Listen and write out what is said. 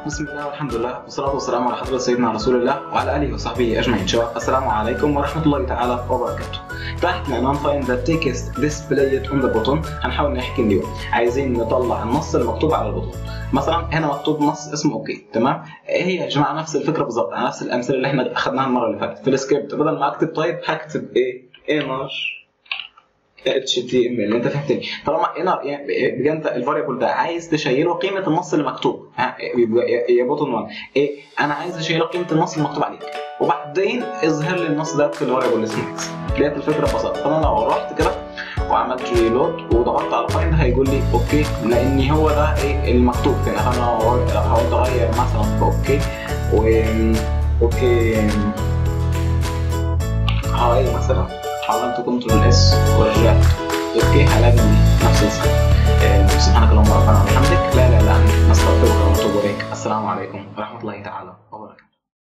بسم الله والحمد لله والصلاة والسلام على حضرة سيدنا رسول الله وعلى آله وصحبه أجمعين. شباب السلام عليكم ورحمة الله تعالى وبركاته. تحت ما find the text displayed on the button هنحاول نحكي اليوم. عايزين نطلع النص المكتوب على البطون. مثلا هنا مكتوب نص اسمه اوكي، تمام؟ هي يا جماعة نفس الفكرة بالظبط، نفس الأمثلة اللي احنا أخذناها المرة اللي فاتت. في السكريبت بدل ما أكتب تايب هكتب إيه؟ انر HTML. انت فهمتني؟ طالما انر يعني بجد انت الفاريبل ده عايز تشيله قيمه النص اللي مكتوب، يا بوتون 1 ايه؟ انا عايز اشيله قيمه النص المكتوب عليه، وبعدين اظهر لي النص ده في الفاريبل اسمه اكس. لقيت الفكره ببساطه. فانا لو رحت كده وعملت ريلود وضغطت على فايند هيقول لي اوكي، لان هو ده ايه المكتوب هنا. فانا هقعد اغير مثلا في اوكي و اوكي هاي مثلا عملت كنترول اس ورجعت اوكي هلاقي نفس الصفحه. سبحانك اللهم ربنا وبحمدك لا اله الا انت نستغفرك ونتوب اليك. السلام عليكم ورحمه الله تعالى وبركاته.